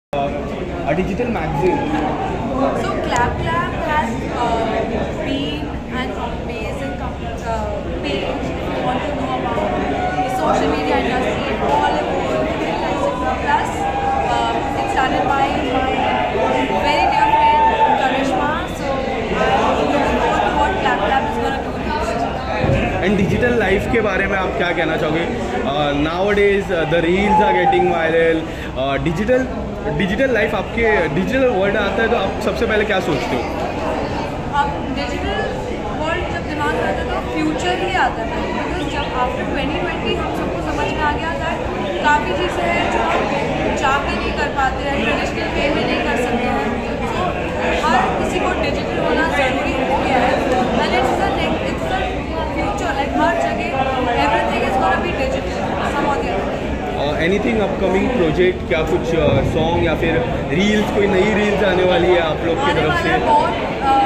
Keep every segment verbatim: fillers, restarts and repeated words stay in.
a digital magazine. So Clap Clap has uh, been an amazing uh, page if you want to know about the social media industry, Bollywood, et cetera. Plus, uh, it's started by my very dear friend Karishma. So I'm looking forward to what Clap Clap is going to do next. And digital life के बारे में आप क्या कहना चाहोगे? Nowadays the reels are getting viral. Uh, digital digital life आपके digital world आता है तो आप सबसे पहले क्या सोचते हो? अब डिजिटल वर्ल्ड जब दिमाग में आता है तो फ्यूचर ही आता है, बिकॉज जब आफ्टर ट्वेंटी ट्वेंटी हम सबको समझ में आ गया था काफ़ी चीज़ें हैं जो हम जाके नहीं कर पाते हैं, ट्रेडिशनल वे में नहीं कर सकते हैं। तो हर किसी को डिजिटल होना ज़रूरी हो गया है and it's the it's the future, like हर जगह everything is gonna be digital some और the other. Anything upcoming project, क्या कुछ सॉन्ग uh, या फिर रील्स, कोई नई रील्स आने वाली है आप लोग की तरफ से? बहुत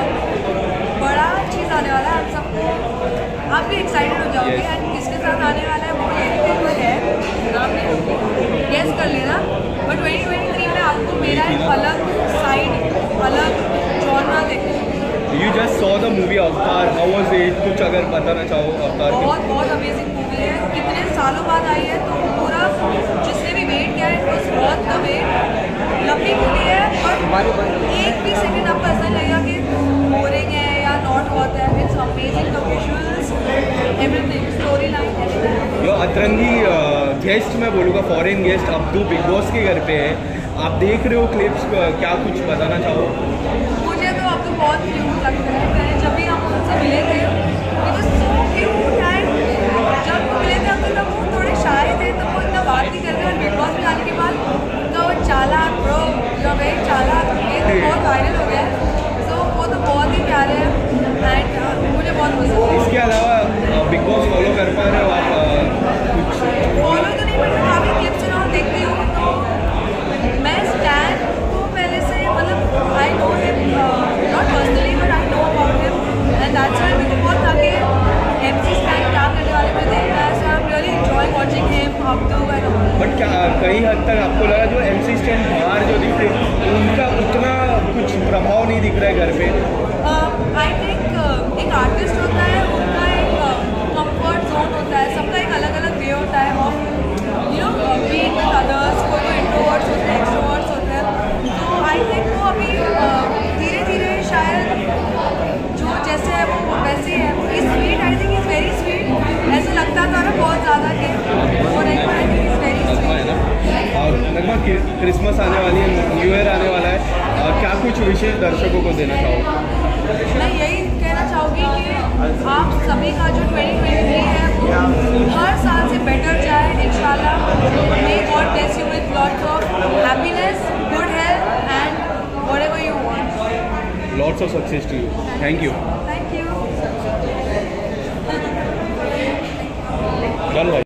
uh, बड़ा चीज़ आने वाला है, आप सबको आप भी एक्साइटेड हो जाओगे एंड yes. किसके साथ आने वाला है वो ये है, नाम नहीं गेस कर लेना। बट ट्वेंटी ट्वेंटी थ्री में आपको मेरा एक अलग साइड, अलग जॉनरा देखने को। You just saw the movie Avatar, how was it? कुछ अगर बताना चाहो अवतार के। बहुत बहुत अमेजिंग मूवी है, कितने सालों बाद आई है तो पूरा जिसने भी वेट किया है उस बहुत द वेट। लंबी मूवी है और एक भी सेकंड आपको ऐसा लगेगा कि बोरिंग है या नॉट होता है। It's amazing, the visuals, everything, story line. Yo अतरंगी गेस्ट मैं बोलूँगा, foreign guest Abdu Bigg Boss के घर पे है, आप देख रहे हो क्लिप्स, क्या कुछ बताना चाहो? मुझे तो अब तो बहुत क्यूट लगता है। मैंने जब भी हम उनसे मिले थे it was so cute and जब मिले थे हम तब वो थोड़े शाय थे, तो वो इतना बात नहीं करते। और बिग बॉस में आने के बाद तो वो चालाक ब्रो, जो वेरी चालाक, ये तो बहुत वायरल हो गया है। सो वो तो बहुत ही प्यारे हैं एंड मुझे बहुत पसंद है। इसके अलावा बिग बॉस फॉलो कर पा रहे हो आप? कुछ फॉलो तो नहीं, बट मैं काफ़ी क्लिप्स और देखती हूँ। तो मैं स्टैंड को पहले से मतलब I know him not personally but I know about him and that's why मुझे बहुत आगे एमसी स्टैंड क्या करने वाले में देखना है। So I am really enjoying watching him Abdu and all. But क्या कई हद तक आपको लगा जो एमसी स्टैंड बाहर जो दिखते उनका उतना कुछ प्रभाव नहीं दिख रहा है घर पे? आई थिंक एक आर्टिस्ट होता है, उनका एक कंफर्ट जोन होता है, सबका एक अलग अलग वे होता है of you know being with others. कोई कोई इंट्रोवर्ट्स होते हैं, एक्सट्रोवर्ट्स होते हैं। तो आई थिंक वो अभी धीरे धीरे शायद जो जैसे है वो वैसे है। Is sweet, I think is very sweet. ऐसा लगता था ना बहुत ज़्यादा के और I think is very sweet. लगभग क्रिसमस आने वाली है, न्यू ईयर आने वाला है, और क्या कुछ विशेष दर्शकों को देना चाहोगे? मैं यही कहना चाहूँगी कि आप सभी का जो ट्वेंटी ट्वेंटी थ्री है वो हर साल से बेटर जाए इंशाल्लाह। May God bless you with lots of happiness, good health and whatever you want. Lots of success to you. Thank you. Thank you. चलो भाई।